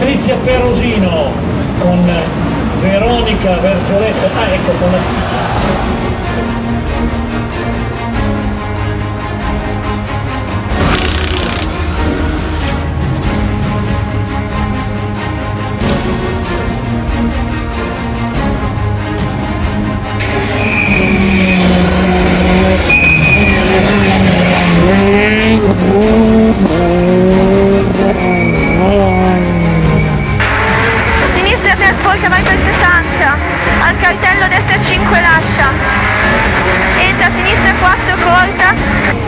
Patrizia Perosino con Veronica Vergioletta, ecco, con la... Sinistra 3 ascolta, vai per 60, al cartello destra 5 lascia, entra a sinistra 4 corta.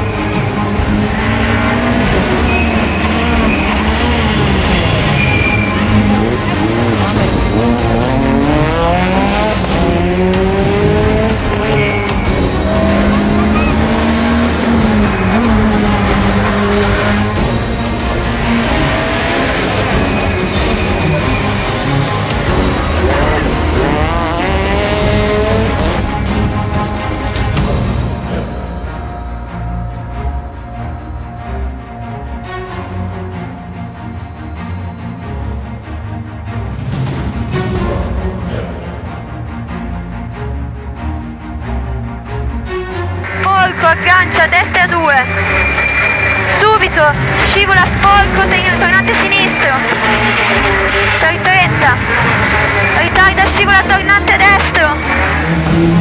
Aggancia, destra 2, subito, scivola sporco, tornante sinistro, per 30, ritarda, scivola, tornante destro.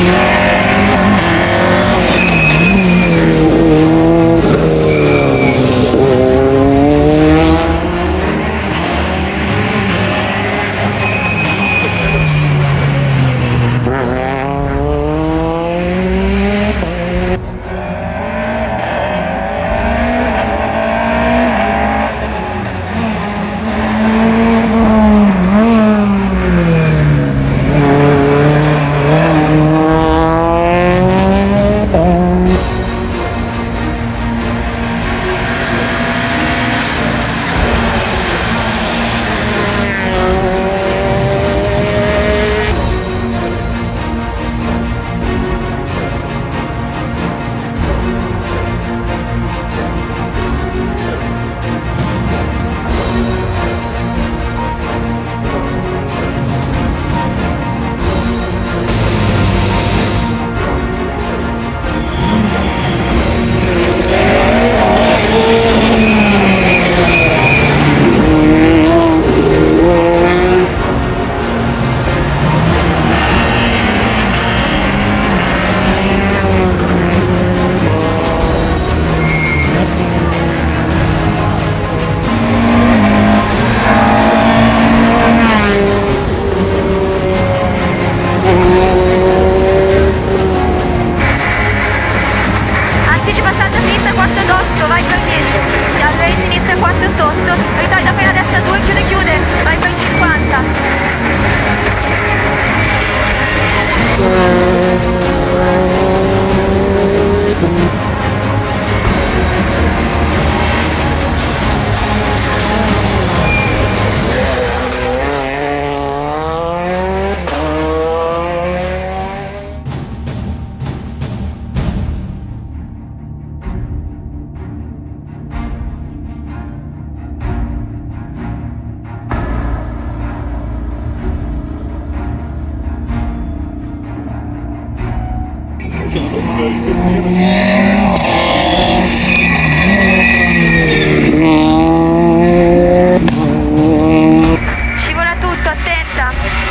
Scivola tutto, attenta.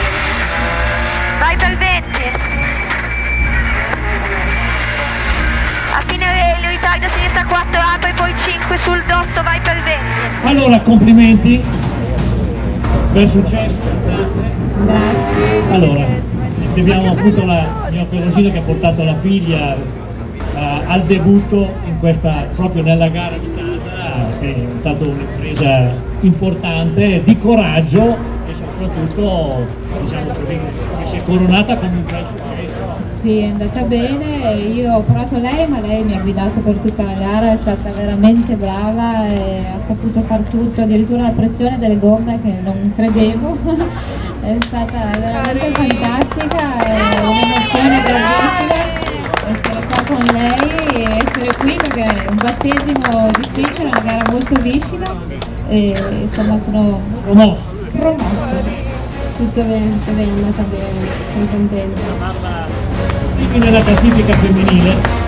Vai per 20. A fine rail, ritarda a sinistra 4, apre poi 5 sul dosso, vai per 20. Allora, complimenti. Bel successo. Grazie. Allora, abbiamo appunto la signora Perosino che ha portato la figlia al debutto in questa, proprio nella gara di casa, che è stata un'impresa importante, di coraggio e soprattutto, diciamo così, che si è coronata con un bel successo. Sì, è andata bene, io ho provato lei, ma lei mi ha guidato per tutta la gara, è stata veramente brava e ha saputo far tutto, addirittura la pressione delle gomme che non credevo, è stata veramente fantastica, è un'emozione grandissima essere qua con lei e essere qui perché è un battesimo difficile, una gara molto viscida e insomma sono Promosso. promossa. Tutto è andata bene, sono contenta. Nella classifica femminile